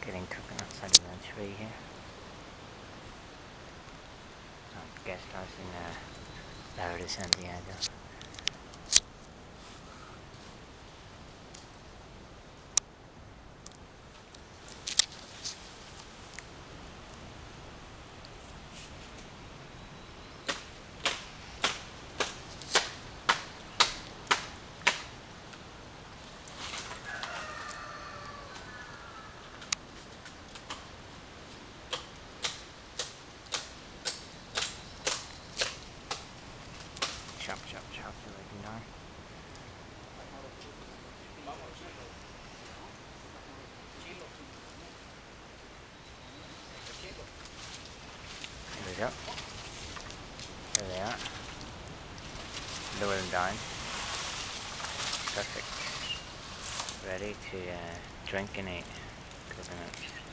Getting coconuts out of the tree here. Guest house in Barrio de Santiago. Chop, chop, chop, like nine. There we go. There they are. Lower them down. Perfect. Ready to drink and eat coconuts.